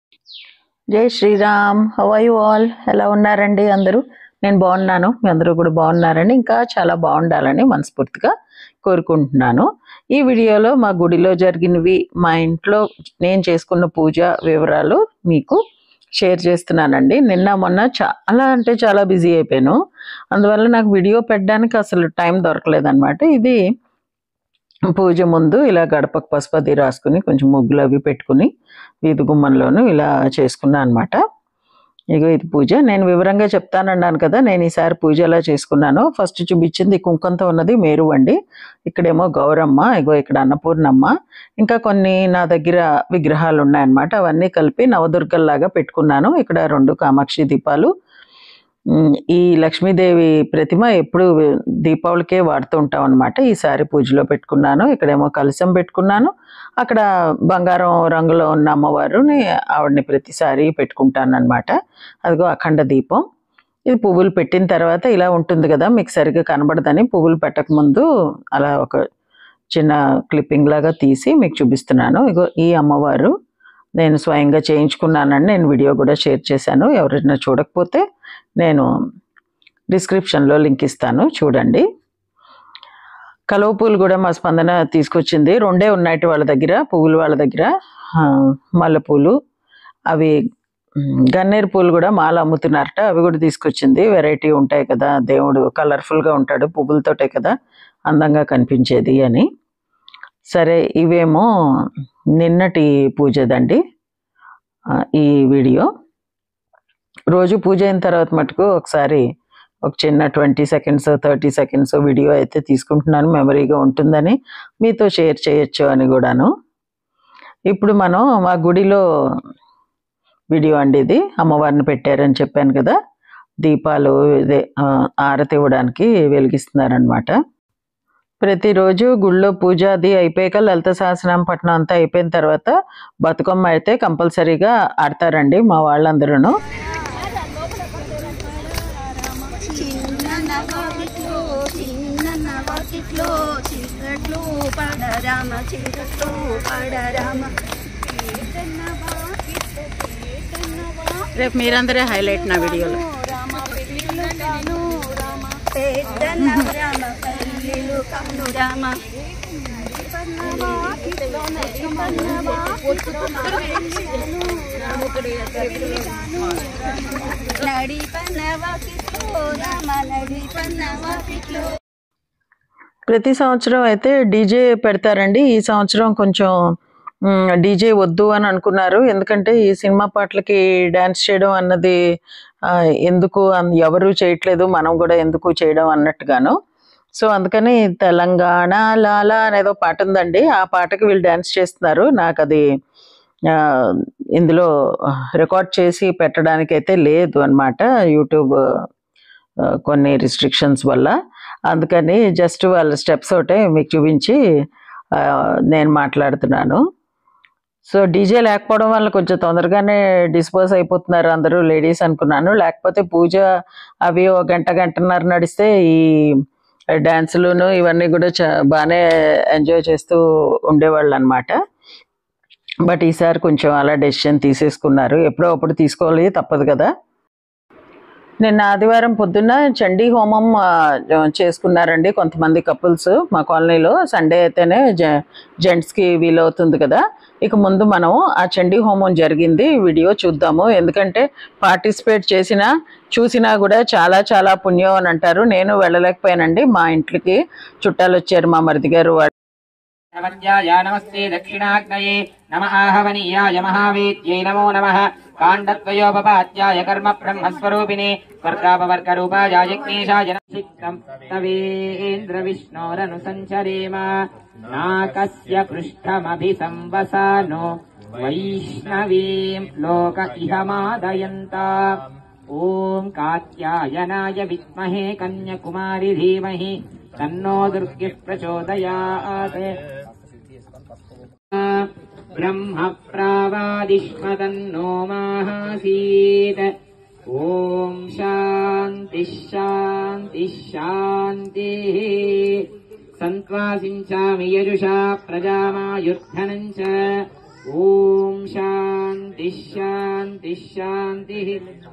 జై Sriram. How are you all? ఎలా ఉన్నారండి అందరూ? నేను బాగున్నాను. మీ అందరూ కూడా బాగున్నారని, ఇంకా చాలా బాగుండాలని మనస్ఫూర్తిగా కోరుకుంటున్నాను. ఈ వీడియోలో మా గుడిలో జరిగినవి, మా ఇంట్లో నేను చేసుకున్న పూజ వివరాలు మీకు షేర్ చేస్తున్నానండి. నిన్న మొన్న చాలా బిజీ అయిపోయాను. అందువల్ల నాకు వీడియో పెట్టడానికి అసలు టైం దొరకలేదన్నమాట. ఇది పూజ ముందు ఇలా గడపకు పసుపు అది రాసుకుని కొంచెం ముగ్గులు అవి పెట్టుకుని వీధి గుమ్మంలోను ఇలా చేసుకున్నాను అనమాట. ఇగో ఇది పూజ. నేను వివరంగా చెప్తానన్నాను కదా, నేను ఈసారి పూజ ఎలా చేసుకున్నాను. ఫస్ట్ చూపించింది కుంకంతో ఉన్నది మేరు అండి. ఇక్కడేమో గౌరమ్మ, ఇగో ఇక్కడ అన్నపూర్ణమ్మ, ఇంకా కొన్ని నా దగ్గర విగ్రహాలు ఉన్నాయన్నమాట. అవన్నీ కలిపి నవదుర్గల్లాగా పెట్టుకున్నాను. ఇక్కడ 2 కామాక్షి దీపాలు. ఈ లక్ష్మీదేవి ప్రతిమ ఎప్పుడు దీపావళికే వాడుతూ ఉంటాం అనమాట. ఈసారి పూజలో పెట్టుకున్నాను. ఇక్కడేమో కలశం పెట్టుకున్నాను. అక్కడ బంగారం రంగులో ఉన్న అమ్మవారుని, ఆవిడని ప్రతిసారి పెట్టుకుంటాను అనమాట. అదిగో అఖండ దీపం. ఇది పువ్వులు పెట్టిన తర్వాత ఇలా ఉంటుంది కదా, మీకు సరిగ్గా కనబడదని పువ్వులు పెట్టకముందు అలా ఒక చిన్న క్లిప్పింగ్ లాగా తీసి మీకు చూపిస్తున్నాను. ఇగో ఈ అమ్మవారు నేను స్వయంగా చేయించుకున్నానని నేను వీడియో కూడా షేర్ చేశాను. ఎవరైనా చూడకపోతే నేను డిస్క్రిప్షన్లో లింక్ ఇస్తాను, చూడండి. కలువ పూలు కూడా మా స్పందన తీసుకొచ్చింది. 2 ఉన్నాయి వాళ్ళ దగ్గర, పువ్వులు వాళ్ళ దగ్గర. మల్లెపూలు, అవి గన్నేరు పూలు కూడా మాల అమ్ముతున్నారట, అవి కూడా తీసుకొచ్చింది. వెరైటీ ఉంటాయి కదా, దేవుడు కలర్ఫుల్గా ఉంటాడు, పువ్వులతోటే కదా అందంగా కనిపించేది అని. సరే, ఇవేమో నిన్నటి పూజదండి ఈ వీడియో. రోజు పూజ అయిన తర్వాత మటుకు ఒకసారి ఒక చిన్న 20 సెకండ్స్ 30 సెకండ్స్ వీడియో అయితే తీసుకుంటున్నాను, మెమరీగా ఉంటుందని, మీతో షేర్ చేయొచ్చు అని కూడాను. ఇప్పుడు మనం మా గుడిలో వీడియో అండి ఇది. అమ్మవారిని పెట్టారని చెప్పాను కదా, దీపాలు ఇదే ఆరతి ఇవ్వడానికి వెలిగిస్తున్నారనమాట. ప్రతిరోజు గుళ్ళో పూజ అది అయిపోయాక లలిత సహస్రనామ పఠనం అంతా అయిపోయిన తర్వాత బతుకమ్మ అయితే కంపల్సరీగా ఆడతారండి మా వాళ్ళందరూ. రేపు మీరందరే హైలైట్ నా వీడియోలో. ప్రతి సంవత్సరం అయితే డీజే పెడతారండి. ఈ సంవత్సరం కొంచెం డీజే వద్దు అని అనుకున్నారు. ఎందుకంటే ఈ సినిమా పాటలకి డ్యాన్స్ చేయడం అన్నది ఎందుకు, ఎవరు చేయట్లేదు, మనం కూడా ఎందుకు చేయడం అన్నట్టుగాను. సో అందుకని తెలంగాణ లాలా అనేదో పాట ఉందండి, ఆ పాటకి వీళ్ళు డ్యాన్స్ చేస్తున్నారు. నాకు అది ఇందులో రికార్డ్ చేసి పెట్టడానికి అయితే లేదు అనమాట, యూట్యూబ్ కొన్ని రిస్ట్రిక్షన్స్ వల్ల. అందుకని జస్ట్ వాళ్ళ స్టెప్స్ ఒకటే మీకు చూపించి నేను మాట్లాడుతున్నాను. సో డీజే లేకపోవడం వల్ల కొంచెం తొందరగానే డిస్పోజ్ అయిపోతున్నారు అందరూ లేడీస్ అనుకున్నాను. లేకపోతే పూజ అవి ఒక గంటన్నర నడిస్తే ఈ డ్యాన్సులును ఇవన్నీ కూడా బాగానే ఎంజాయ్ చేస్తూ ఉండేవాళ్ళు అనమాట. బట్ ఈసారి కొంచెం అలా డెసిషన్ తీసేసుకున్నారు. ఎప్పుడో అప్పుడు తీసుకోవాలి, తప్పదు కదా. నిన్న ఆదివారం పొద్దున్న చండీ హోమం చేసుకున్నారండి కొంతమంది కపుల్స్ మా కాలనీలో. సండే అయితేనే జెంట్స్కి వీలవుతుంది కదా. ఇక ముందు మనం ఆ చండీ హోమం జరిగింది వీడియో చూద్దాము. ఎందుకంటే పార్టిసిపేట్ చేసినా చూసినా కూడా చాలా చాలా పుణ్యం అని అంటారు. నేను వెళ్ళలేకపోయానండి, మా ఇంట్లోకి చుట్టాలు వచ్చారు, మా మరిది గారు. నమస్తే దక్షిణాగ్నయే నమ ఆహవనీయాయ మహావేద్యై నమో నమః కాండత్వయోపపాత్యాయ కర్మ బ్రహ్మస్వరూపిణే స్వర్గాపవర్గరూపాయ యజ్ఞేశాయ నమః తవేంద్ర విష్ణోరను సంచరేమ నాకస్య పృష్ఠమభిసంవసానో వైష్ణవీం లోక ఇహమాదయంత ఓం కాత్యాయనాయ విద్మహే కన్యాకుమారి ధీమహి తన్నో దుర్గః ప్రచోదయాత్ బ్రహ్మ ప్రావాదిష్మతన్నో మాహాసీత్ ఓం శాంతి శాంతి శాంతి సంత్వాసించామి యజుషా ప్రజామాయుర్ధనం చ ॐ शान्तिः शान्तिः शान्तिः।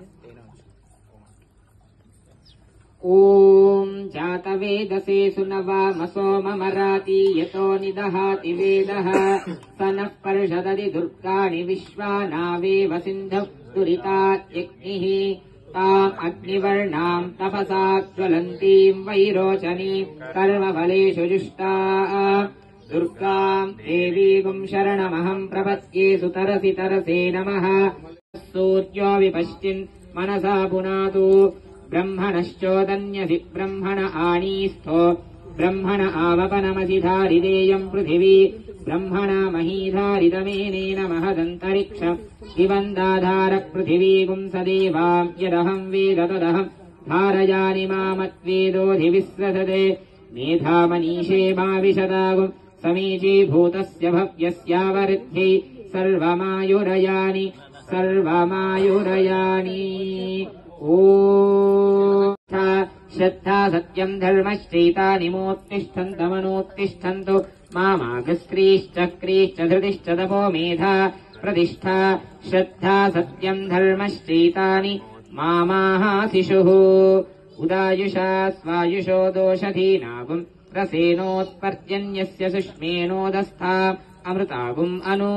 ॐ जातवेदसे सुनवामसो ममराति यतो निदहाति वेदः स नः पर्षदति दुर्गाणि विश्वानावेव सिन्धुः दुरितात्यग्निः ताम् अग्निवर्णाम् तपसा ज्वलन्तीम् वैरोचनीम् कर्मफलेषु जुष्टा दुर्गाम् देवीगुम् शरणमहम् प्रपद्ये सुतरसि तरसे नमः। सूर्यो विपश्चिन् मनसा पुनातु ब्रह्मणश्चोदन्यसि ब्रह्मण आनीस्थो ब्रह्मण आवपनमसि धारिदेयम् पृथिवी ब्रह्मणा महीधारितमेनेन महदन्तरिक्ष दिवन्दाधार पृथिवीगुम् सदेवाम् यदहम् वेद तदहम् धारयानि मामत्वेदोऽधिविस्रसते मेधामनीषे माविशदागुम् समीचीभूतस्य भव्यस्यावरुद्ध्यै सर्वमायुरयानि ॐ श्रद्धा सत्यम् धर्मश्चैतानि मोत्तिष्ठन्तमनोत्तिष्ठन्तु मामागस्त्रीश्चक्रीश्च धृतिश्च तपो मेधा प्रतिष्ठा श्रद्धा सत्यम् धर्मश्चैतानि मामाहासिषुः उदायुषा स्वायुषो दोषधीनागुम् रसेनोत्पर्जन्यस्य सुष्मेनोदस्था अमृतागुम् अनु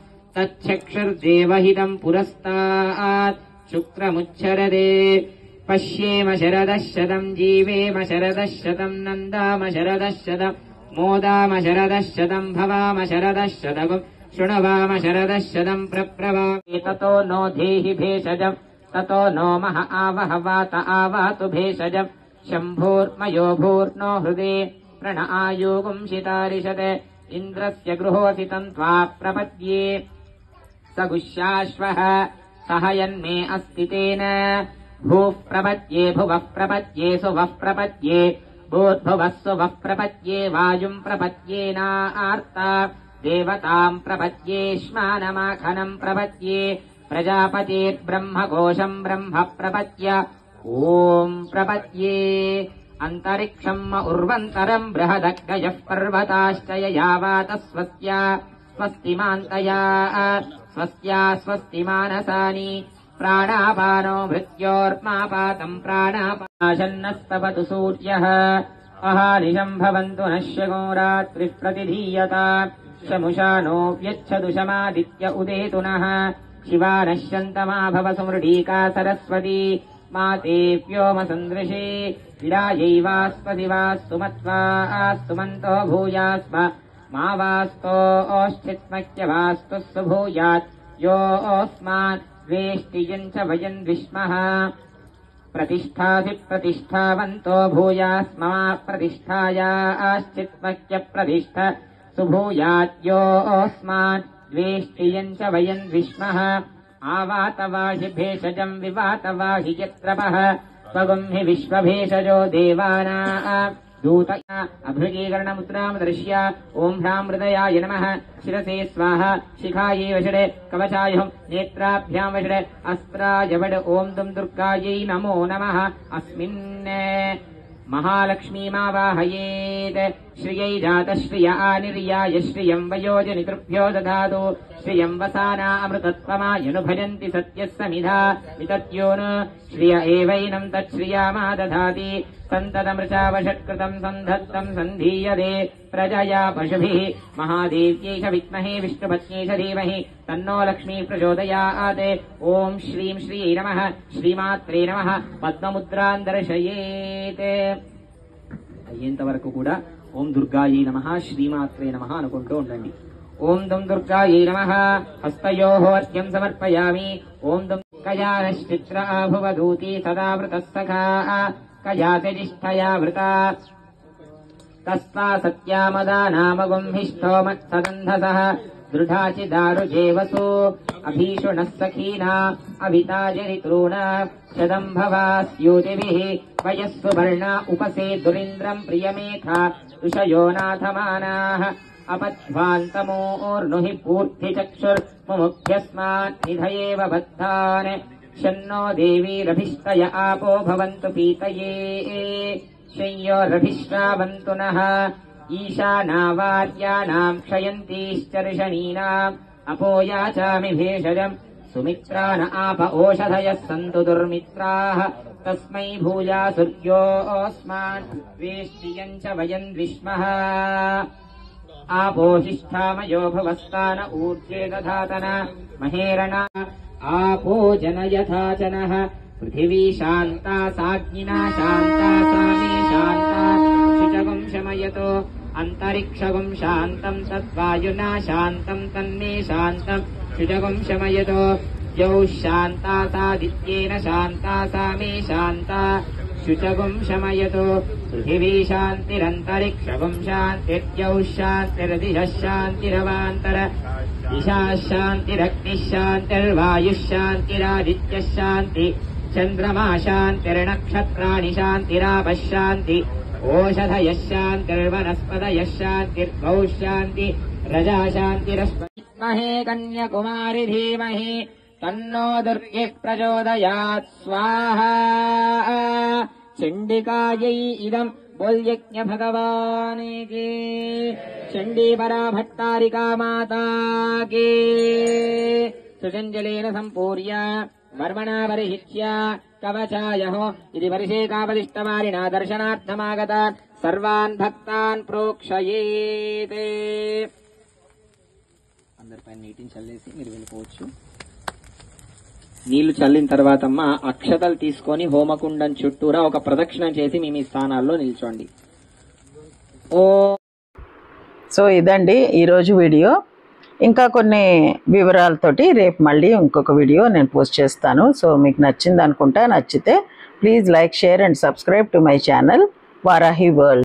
तच्छक्षुर्देवहितम् पुरस्तात् शुक्रमुच्छरदे पश्येम शरदः शतम् जीवेम शरदः शतम् नन्दाम शरदः शतम् मोदाम शरदः शतम् भवाम शरदः शतम् शृण्वाम शरदः शतम् प्रप्रवामे ततो नो धेहि भेषजम् ततो नो मह आवह वात आवातु भेषजम् शम्भोर्मयो भूर्नो हृदे प्रण आयुगुंशितारिषत् इन्द्रस्य गृहोऽसि तन्त्वा प्रपद्ये स गुह्याश्वः सहयन्मे अस्ति तेन भूः प्रपद्ये भुवः प्रपद्ये सुवः प्रपद्ये भूर्भुवः सुवः प्रपद्ये वायुम् प्रपद्येनार्ता देवताम् प्रपद्ये श्मानमाखनम् प्रपद्ये प्रजापतेर्ब्रह्मकोशम् ब्रह्म प्रपद्य ॐ प्रपद्ये अन्तरिक्षम् उर्वन्तरम् बृहदग्गयः पर्वताश्च ययावात स्वस्तिमान्तया स्वस्त्या स्वस्ति मानसानि प्राणापानो भृत्योर्मापातम् प्राणापाशन्नस्तपतु सूर्यः अहानिशम् भवन्तु नश्यगो रात्रिः प्रतिधीयता शमुषा नो व्यच्छतु शमादित्य उदेतु नः शिवा नश्यन्तमा भव सुमृढीका सरस्वती माते व्योमसन्दृशे विराजैवास्पति वास्तु मत्वा आस्तुमन्तो भूयास्म मा वास्तो ओष्ठित्मक्यवास्तु सुभूयात् यो अस्मान् द्वेष्टियम् च वयम् विष्मः प्रतिष्ठासि प्रतिष्ठावन्तो भूयास्म मा प्रतिष्ठायाश्चित्मक्य प्रतिष्ठ सुभूयात् यो अस्मान् द्वेष्टियम् च वयम् विष्मः आवातवाहि भेषजम् विवातवाहि यत्रपः स्वगुम् हि विश्वभेषजो देवाना दूत अभृगीकरणमुद्रामदर्श्य ॐ ह्राम् हृदयाय नमः शिरसे स्वाहा शिखायै वषडे कवचायुः नेत्राभ्याम् वषडे अस्त्राय वड ॐ दुम् दुर्गायै नमो नमः अस्मिन् महालक्ष्मीमावाहयेत् श्रियै जातश्रिय आनिर्याय श्रियम् वयोजनितृभ्यो दधातु श्रियम् वसाना अमृतत्वमायनुभजन्ति सत्यः समिधा वितत्यो न श्रिय एवैनम् तच्छ्रियामा दधाति सन्ततमृचावषत्कृतम् सन्धत्तम् सन्धीयते प्रजया पशुभिः महादेव्यै च विद्महे विष्णुपत्न्यै च धीमहि तन्नो लक्ष्मी प्रचोदयात् ॐ श्रीं श्रियै नमः श्रीमात्रे नमः పద్మముద్రాన్ దర్శయేత్ అయ్యేంత వరకు కూడా ఓం దుర్గాయై నమః శ్రీమాత్రే నమః అనుకుంటూ ఉండండి. ఓం దుం దుర్గాయై నమః హస్తయోః అర్ఘ్యం సమర్పయామి. ఓం దుం కయానశ్చిత్ర ఆభువదూతి సదావృతః సఖా కయాతిష్ఠయా వృతా తస్తా సత్యామదానామగుంహిష్టో మత్సదంధసః దృఢాచిదారుజేవసు అభీషుణः సఖీనా అభితాజరితॄణ శదంభవాస్యూతిభిः వయస్సు వర్ణా ఉపసేదురింద్రम् ప్రియమేఖా ఋషయో నాథమానాः अपध्वान्तमोर्नुहि पूर्तिचक्षुर्मुमुख्यस्मात् निधयेव बद्धान् शन्नो देवीरभिष्टय आपो भवन्तु पीतये शय्योरभिश्रावन्तु नः ईशानावार्याणाम् क्षयन्तीश्चर्षणीनाम् अपोयाचामि भेषजम् सुमित्रा न आप ओषधयः सन्तु दुर्मित्राः तस्मै भूया सूर्योऽस्मान् वेष्टियम् च वयम् द्विष्मः आपोषिष्ठामयो भवस्तान ऊर्जे दधातन महेरणा आपो जनयथा जनः पृथिवी शान्ता साग्निना शान्ता सा मे शान्ता शुचगुम् शमयतो अन्तरिक्षगुम् शान्तम् तद्वायुना शान्तम् तन्मे शान्तम् शुचगुम् शमयतो द्यौः शान्ता सादित्येन शान्ता सा मे शान्ता शुचगुम् शमयतो पृथिवी शान्तिरन्तरिक्षगुम् शान्तिर्द्यौः शान्तिर्दिशः शान्तिरवान्तर दिशाः शान्तिरग्निः शान्तिर्वायुः शान्तिरादित्यः शान्ति चन्द्रमा शान्तिर्नक्षत्राणि शान्तिरापः शान्ति ओषधयः शान्तिर्वनस्पतयः शान्तिर्गौः शान्ति रजा शान्तिरस्महे कन्याकुमारि धीमहि तन्नो दुर्गे प्रचोदयात् स्वाहा चण्डिकायै इदम् बोल्यज्ञ भगवान् के चण्डीपरा भट्टारिका माता के सुजञ्जलेन सम्पूर्य वर्मणा परिहित्य कवचायहो इति परिषेकापदिष्टवारिणा दर्शनार्थमागतान् सर्वान् भक्तान् प्रोक्षयेत् అందరిపైన నీటిని చల్లేసి మీరు వెళ్ళిపోవచ్చు. నీళ్లు చల్లిన తర్వాత అమ్మ అక్షతలు తీసుకొని హోమకుండం చుట్టూరా ఒక ప్రదక్షిణం చేసి మీ మీ స్థానాల్లో నిల్చోండి. సో ఇదండి ఈరోజు వీడియో. ఇంకా కొన్ని వివరాలతోటి రేపు మళ్ళీ ఇంకొక వీడియో నేను పోస్ట్ చేస్తాను. సో మీకు నచ్చింది అనుకుంటా. నచ్చితే please like, share and subscribe to my channel Varahi world.